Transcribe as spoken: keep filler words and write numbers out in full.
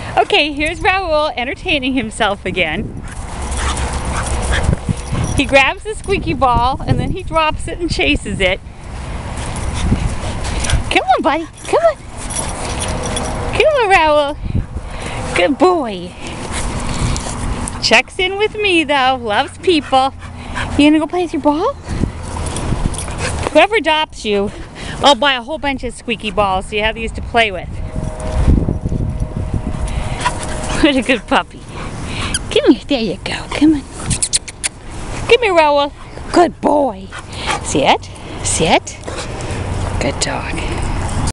Okay, here's Raul entertaining himself again. He grabs the squeaky ball and then he drops it and chases it. Come on, buddy. Come on. Come on, Raul. Good boy. Checks in with me though. Loves people. You gonna go play with your ball? Whoever adopts you, I'll buy a whole bunch of squeaky balls so you have these to play with. What a good puppy. Come here. There you go. Come on. Come here, Raul. Good boy. Sit. Sit. Good dog.